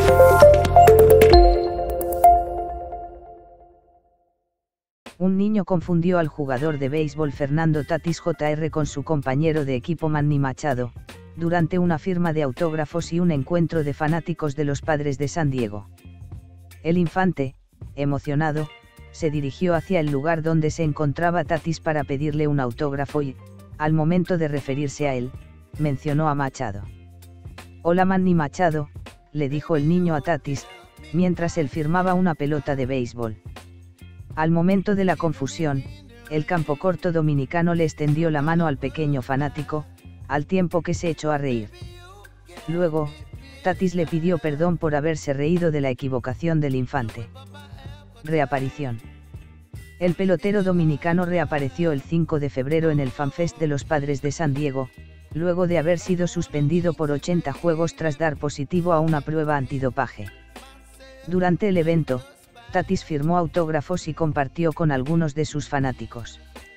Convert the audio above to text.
Un niño confundió al jugador de béisbol Fernando Tatis Jr. con su compañero de equipo Manny Machado, durante una firma de autógrafos y un encuentro de fanáticos de los Padres de San Diego. El infante, emocionado, se dirigió hacia el lugar donde se encontraba Tatis para pedirle un autógrafo y, al momento de referirse a él, mencionó a Machado. «Hola Manny Machado», le dijo el niño a Tatis, mientras él firmaba una pelota de béisbol. Al momento de la confusión, el campocorto dominicano le extendió la mano al pequeño fanático, al tiempo que se echó a reír. Luego, Tatis le pidió perdón por haberse reído de la equivocación del infante. Reaparición. El pelotero dominicano reapareció el 5 de febrero en el FanFest de los Padres de San Diego, luego de haber sido suspendido por 80 juegos tras dar positivo a una prueba antidopaje. Durante el evento, Tatis firmó autógrafos y compartió con algunos de sus fanáticos.